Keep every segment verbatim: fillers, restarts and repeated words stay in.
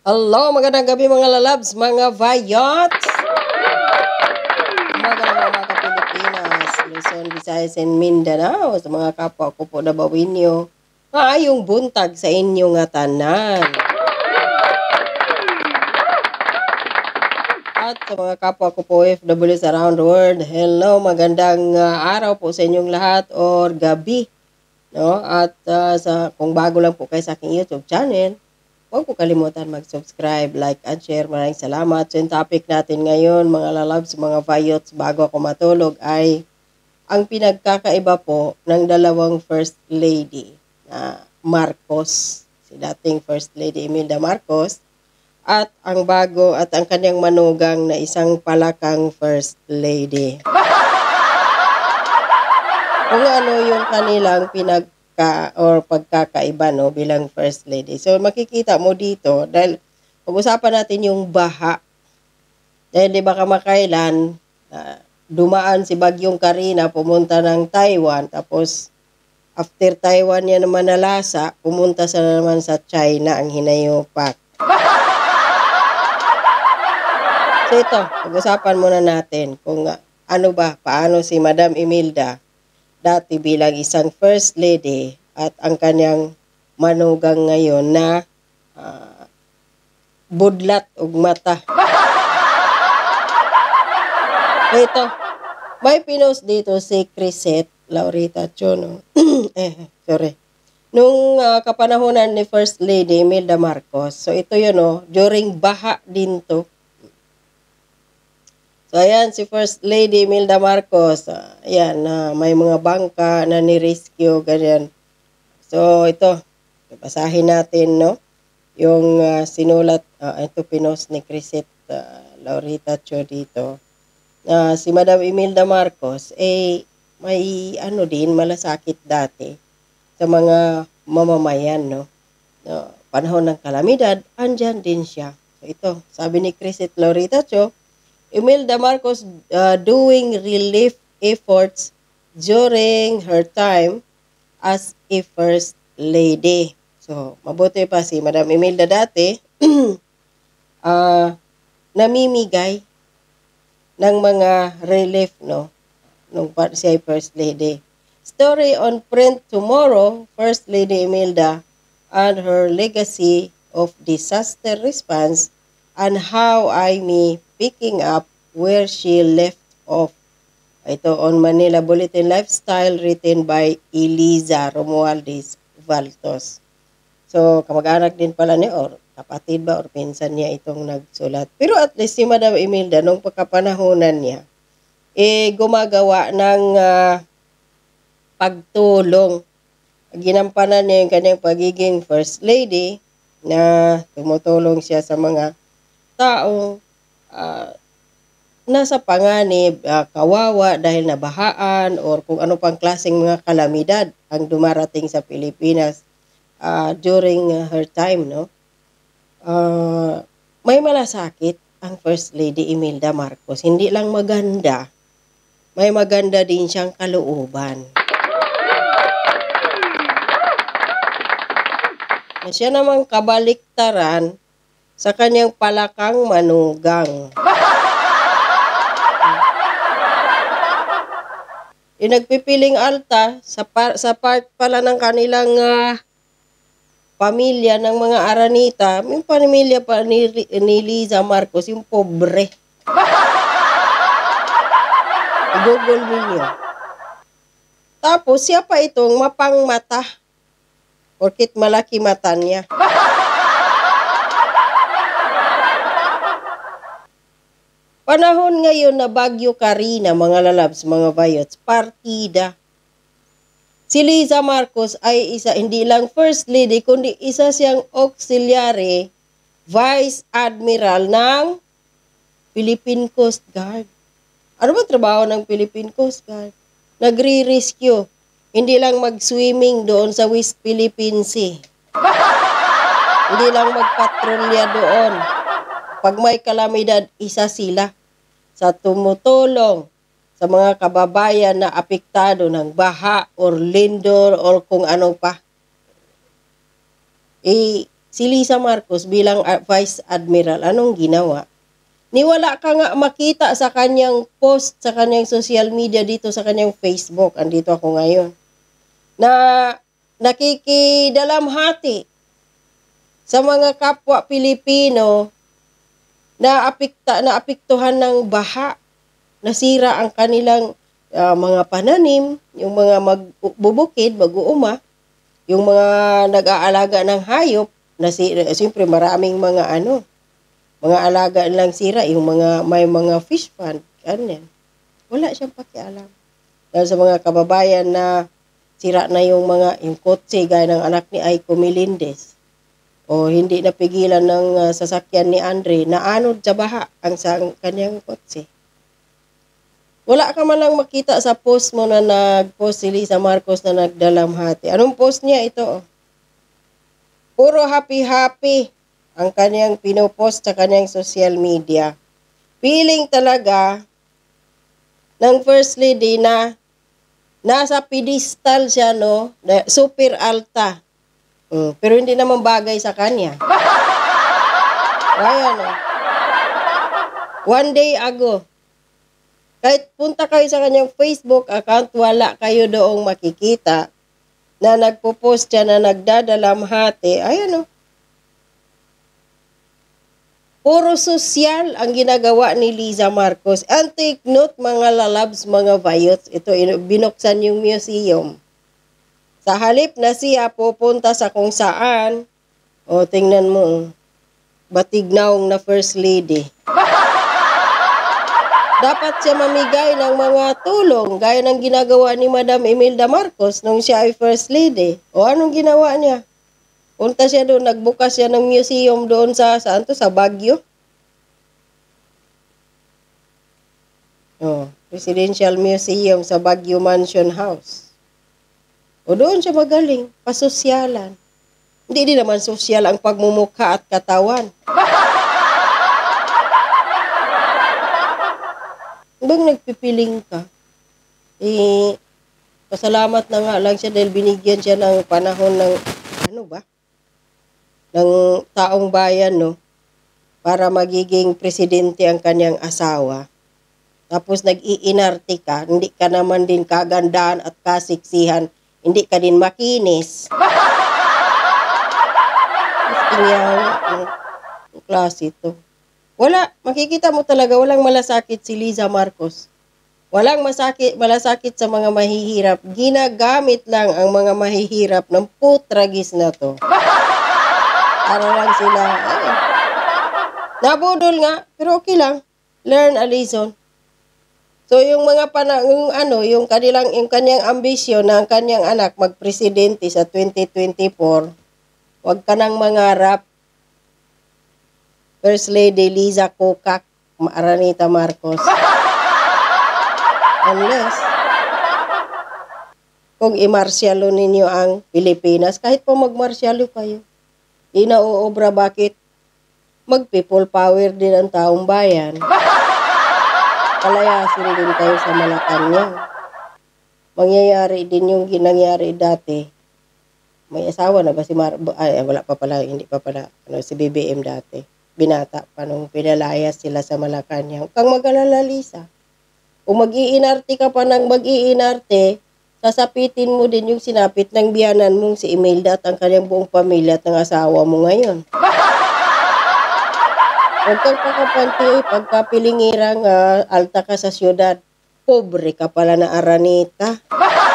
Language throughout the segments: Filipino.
Hello, magandang gabi mga lalabs, mga vayots! Magandang umaga Pilipinas, Luzon, Visayas, and Mindanao. Sa mga kapwa ko po na bawinyo, maayong buntag sa inyo nga tanan. At sa mga kapwa ko po O F Ws around the world, hello, magandang uh, araw po sa inyong lahat or gabi. No? At uh, sa, kung bago lang po kayo sa aking YouTube channel, huwag po kalimutan mag-subscribe, like, at share. Maraming salamat. So, yung topic natin ngayon, mga lalabs, mga vayots, bago ako matulog, ay ang pinagkakaiba po ng dalawang First Lady na Marcos, si dating First Lady Imelda Marcos, at ang bago at ang kanyang manugang na isang palakang First Lady. Kung ano yung kanilang pinag ka or pagkakaiba no bilang First Lady. So makikita mo dito dahil pag-usapan natin yung baha. Dahil di ba kamakailan uh, dumaan si Bagyong Karina pumunta ng Taiwan, tapos after Taiwan niya naman nalasa, pumunta sa naman sa China ang hinayupak. So ito, pag-usapan muna natin kung uh, ano ba, paano si Madam Imelda dati bilang isang First Lady at ang kanyang manugang ngayon na uh, budlat ug mata. So ito, may pinost dito si Crisette Laurita Chono. eh, sorry. Nung uh, kapanahonan ni First Lady Imelda Marcos. So ito yun oh, during baha din to. So, ayan, si First Lady Imelda Marcos. Uh, ayan, uh, may mga bangka na ni-rescue, ganyan. So, ito, basahin natin, no? Yung uh, sinulat, uh, ito pinost ni Crisette uh, Laurita Cho dito. Uh, si Madam Imelda Marcos, eh, may ano din, malasakit dati sa mga mamamayan, no? Uh, panahon ng kalamidad, andyan din siya. So, ito, sabi ni Crisette Laurita Cho, Imelda Marcos uh, doing relief efforts during her time as a First Lady. So, mabuti pa si Madam Imelda dati, uh, namimigay ng mga relief, no? Nung siya ay First Lady. Story on print tomorrow, First Lady Imelda and her legacy of disaster response and how I may picking up where she left off. Ito on Manila Bulletin Lifestyle written by Eliza Romualdez Valtos. So, kamag-anak din pala niya or kapatid ba or pinsan niya itong nagsulat. Pero at least si Madam Imelda nung pagkapanahonan niya, eh gumagawa ng uh, pagtulong. Ginampanan niya yung kanyang pagiging First Lady na tumutulong siya sa mga taong uh, nasa panganib, uh, kawawa dahil nabahaan or kung ano pang klaseng mga kalamidad ang dumarating sa Pilipinas uh, during uh, her time, no? Uh, may malasakit ang First Lady Imelda Marcos. Hindi lang maganda, may maganda din siyang kalooban. Na siya namang kabaliktaran sa kanyang palakang manugang. Yung nagpipiling alta sa, par, sa part pala ng kanilang uh, pamilya ng mga Aranita, yung pamilya pa ni, ni Liza Marcos, yung pobre. I-google ninyo. Tapos siya pa itong mapangmata. Porkit malaki mata niya. Panahon ngayon na Bagyo Karina, mga lalabs, mga vayots, partida. Si Liza Marcos ay isa, hindi lang First Lady, kundi isa siyang auxiliary Vice Admiral ng Philippine Coast Guard. Ano ba trabaho ng Philippine Coast Guard? Nagre-rescue. Hindi lang mag-swimming doon sa West Philippine Sea. Hindi lang magpatrolya doon. Pag may kalamidad, isa sila sa tumutulong sa mga kababayan na apektado ng baha or lindol or kung ano pa. Eh, si Lisa Marcos bilang uh, Vice Admiral, anong ginawa? Niwala ka nga makita sa kanyang post, sa kanyang social media dito, sa kanyang Facebook. Andito ako ngayon. Na nakikidalamhati sa mga kapwa Pilipino na apekta, na apektuhan ng baha. Nasira ang kanilang uh, mga pananim, yung mga magbubukid, mag-uuma, yung mga nag-aalaga ng hayop, nasira, siyempre maraming mga ano, mga alaga lang sira, yung mga may mga fish pond, ganyan. Wala siyang pakialam. Dahil sa mga kababayan na sira na yung mga yung kotse gaya ng anak ni Aiko Melendez. O hindi napigilan ng uh, sasakyan ni Andre na anod sa baha ang sa kanyang kotse. Wala ka man lang makita sa post mo na nag-post si Lisa Marcos na nagdalamhati. Anong post niya ito? Puro happy-happy ang kanyang pinopost sa kanyang social media. Feeling talaga ng First Lady na nasa pedestal siya, no? Super alta. Hmm, pero hindi naman bagay sa kanya. Ayan, no? One day ago, kahit punta kayo sa kanyang Facebook account, wala kayo doong makikita na nagpo-post siya na nagdadalamhati. Ayan, no? Puro sosyal ang ginagawa ni Lisa Marcos. And take note, mga lalabs, mga vayots, ito, binuksan yung museum. Sa halip na siya pupunta sa kung saan, o tingnan mo, batignaong na First Lady. Dapat siya mamigay ng mga tulong, gaya ng ginagawa ni Madam Imelda Marcos nung siya ay First Lady. O anong ginawa niya? Punta siya doon, nagbukas siya ng museum doon sa, saan to, sa Baguio. Oh, Presidential Museum sa Baguio Mansion House. O doon siya magaling, pasosyalan. Hindi din naman sosyal ang pagmumukha at katawan. Bang nagpipiling ka? Eh, pasalamat na nga lang siya dahil binigyan siya ng panahon ng, ano ba? Ng taong bayan, no? Para magiging presidente ang kanyang asawa. Tapos nag-iinarte ka, hindi ka naman din kagandahan at kasiksihan, hindi ka din makinis. Ang klase ito. Wala, makikita mo talaga, walang malasakit si Lisa Marcos. Walang masakit, malasakit sa mga mahihirap. Ginagamit lang ang mga mahihirap ng putragis na to. Para lang sila, ay, nabudol nga, pero okay lang. Learn a lesson. So, yung mga pana, yung ano, yung kanilang, yung kanyang ambisyon na ang kanyang anak magpresidente sa twenty twenty-four, wag ka nang mangarap. First Lady Liza Kokak, Aranita Marcos. Unless, kung imarsyalo ninyo ang Pilipinas, kahit po magmarsyalo kayo, di na uobra, bakit? Mag-people power din ang taong bayan. Palayasin din kayo sa Malacanang. Mangyayari din yung ginangyari dati. May asawa na ba si Mar... Ay, wala pa pala, hindi pa pala. Ano, si B B M dati. Binata pa nung pinalayas sila sa Malacanang. Kang mag-alala, Lisa. Kung mag-iinarte ka pa ng mag-iinarte, sasapitin mo din yung sinapit ng biyanan mong si Imelda at ang kanyang buong pamilya at ng asawa mo ngayon. Huwag kang kakapanti, pagkapilingirang uh, alta ka sa syudad. Pobre ka pala na Aranita.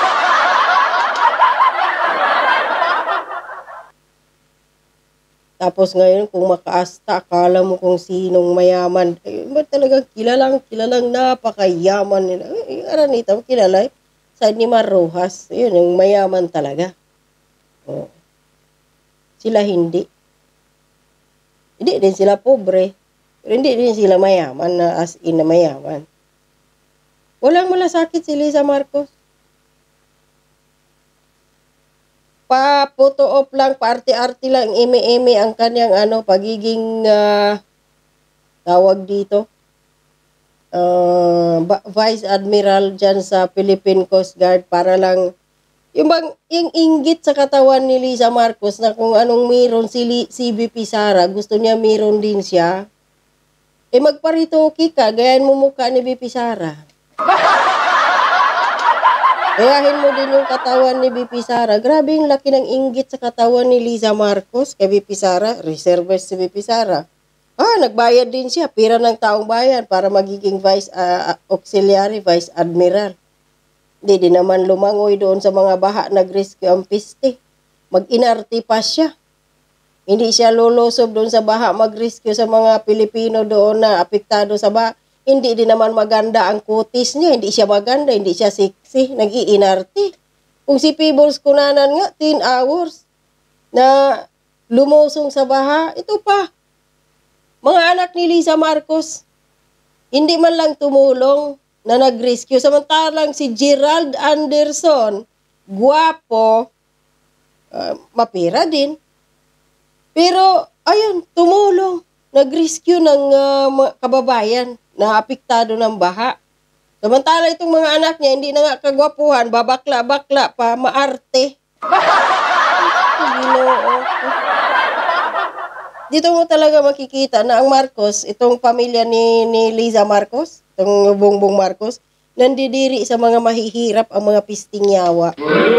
Tapos ngayon, kung makaasta, akala mo kung sinong mayaman. Eh, ba talagang kilalang, kilalang napakayaman nila. Eh, yung Aranita, kilala eh. Sa ni Mar Rojas, yun, yung mayaman talaga. Oh. Sila hindi. Hindi din sila pobre. Pero hindi din sila mayaman na as in na mayaman. Walang malasakit si Lisa Marcos. Pa-photo op lang, pa-arte-arte lang, eme-eme ang kanyang ano, pagiging uh, tawag dito. Uh, Vice Admiral dyan sa Philippine Coast Guard para lang Yung bang, yung inggit sa katawan ni Liza Marcos na kung anong meron si, Li, si V P Sara, gusto niya meron din siya. Eh magparitoki ka, gayan mo mukha ni V P Sara. Gayahin mo din yung katawan ni V P Sara. Grabe yung laki ng inggit sa katawan ni Liza Marcos kay V P Sara. Reservist si V P Sara. Ah, nagbayad din siya. Pira ng taong bayan para magiging vice uh, auxiliary, vice admiral. Hindi din naman lumangoy doon sa mga baha, nag-rescue ang piste. Mag-inarte pa siya. Hindi siya lulusob doon sa baha, mag-rescue sa mga Pilipino doon na apektado sa baha. Hindi din naman maganda ang kutis niya. Hindi siya maganda, hindi siya sexy. Nag-iinarte. Kung si Pibbles Kunanan nga, ten hours na lumusong sa baha, ito pa. Mga anak ni Liza Marcos, hindi man lang tumulong na nag-rescue. Samantalang si Gerald Anderson, guwapo, uh, mapira din. Pero, ayun, tumulong. Nag-rescue ng uh, kababayan na apektado ng baha. Samantala itong mga anak niya, hindi na nga kagwapuhan, babakla-bakla pa, maarte. Dito mo talaga makikita na ang Marcos, itong pamilya ni, ni Liza Marcos, itong Bongbong Marcos, nandidiri sa mga mahihirap ang mga pisting yawa.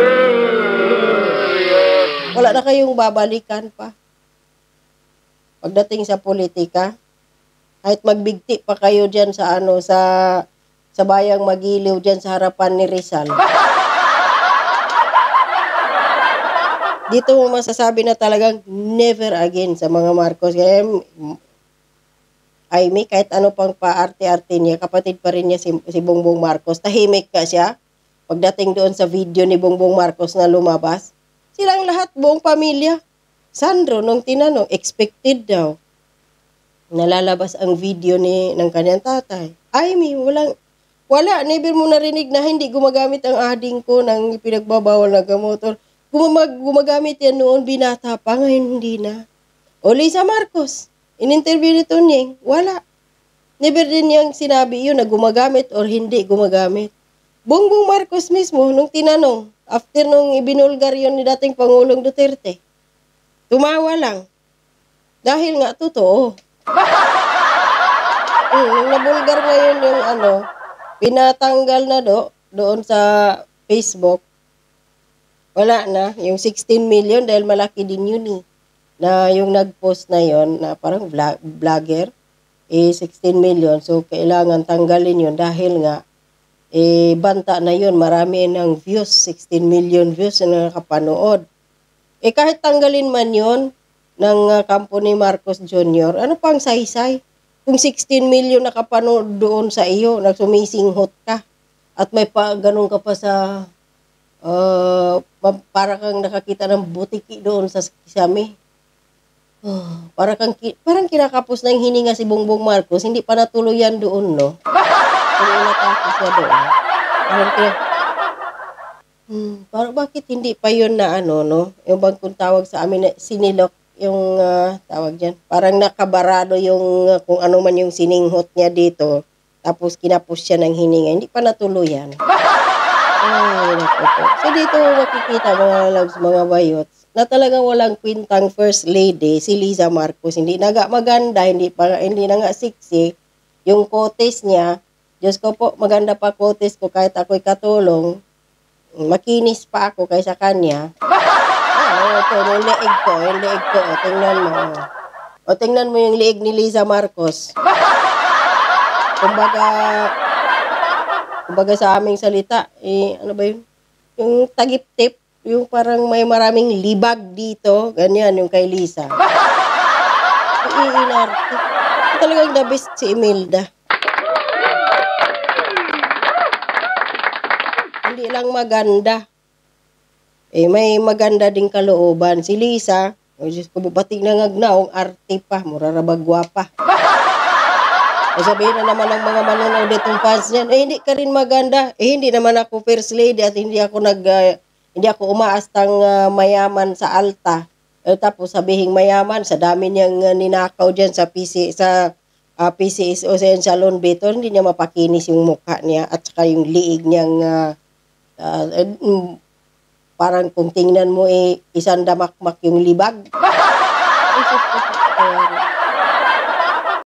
Wala na kayong babalikan pa. Pagdating sa politika, kahit magbigti pa kayo dyan sa ano, sa, sa bayang Magiliw dyan sa harapan ni Rizal. Dito mo masasabi na talagang never again sa mga Marcos. Kaya, ay may kahit ano pang paarte-arte niya, kapatid pa rin niya si, si Bongbong Marcos. Tahimik ka siya. Pagdating doon sa video ni Bongbong Marcos na lumabas, silang lahat, buong pamilya. Sandro, nung tinanong, expected daw. Nalalabas ang video ni ng kanyang tatay. Ay, may walang, wala, never mo narinig na hindi gumagamit ang ading ko ng pinagbabawal na gamot. Gumag, gumagamit yan noon, binata pa, ngayon hindi na. O Liza Marcos, in-interview ni Tonyeng, wala. Never din niyang sinabi yun na gumagamit or hindi gumagamit. Bongbong Marcos mismo, nung tinanong, after nung ibinulgar yun ni dating Pangulong Duterte, tumawa lang. Dahil nga, totoo. Hmm, nung nabulgar ngayon yung ano, pinatanggal na do, doon sa Facebook, wala na, yung sixteen million dahil malaki din yun eh. Na yung nag-post na yon na parang vlog, vlogger, eh sixteen million. So, kailangan tanggalin yun dahil nga, eh banta na yun, marami ng views, sixteen million views na nakapanood. Eh kahit tanggalin man yun ng uh, kampo ni Marcos Junior, ano pang saysay? Kung sixteen million nakapanood doon sa iyo, nagsumisinghot ka, at may pa, ganun ka pa sa... Uh, para kang nakakita ng butiki doon sa kisame. Oh, para kang, parang kinakapos na yung hininga si Bongbong Marcos, hindi pa natuluyan doon, no? Kung inatapos niya doon. Parang kaya, hmm, parang bakit hindi pa yun na ano, no? Yung bang kung tawag sa amin, sinilok yung uh, tawag dyan. Parang nakabarado yung uh, kung ano man yung sininghot niya dito. Tapos kinapos siya ng hininga. Hindi pa natuluyan. Ay, naku po. So dito makikita mga loves, mga bayots, na talagang walang kwintang first lady, si Liza Marcos. Hindi na nga maganda, hindi, pa, hindi na nga sexy. Yung kotes niya, Diyos ko po, maganda pa kotes ko kahit ako'y katulong. Makinis pa ako kaysa kanya. Ah, ito, yung leeg ko, yung leeg ko. O, tingnan mo. O, tingnan mo yung leeg ni Liza Marcos. Kumbaga, kumbaga sa aming salita, eh, ano ba yun? Yung tagip-tip, yung parang may maraming libag dito, ganyan yung kay Liza. Iinarte. Talagang the best si Imelda. Hindi lang maganda. Eh, may maganda ding kalooban. Si Liza, oh, Diyos ko, bating nangagnaong arte pa, murarabagwa pa. O sabihin na naman ng mga manonood itong fans niyan, eh hindi ka rin maganda. Eh hindi naman ako first lady at hindi ako nag uh, hindi ako umaastang uh, mayaman sa alta. Eh, tapos sabihin mayaman sa dami niyang uh, ninakaw diyan sa P C sa uh, P C S O sa Salon Beto, hindi niya mapakinis yung mukha niya at saka yung liig niyang uh, uh, parang kung tingnan mo eh, isang damakmak yung libag. Ay, sus po, Secretary.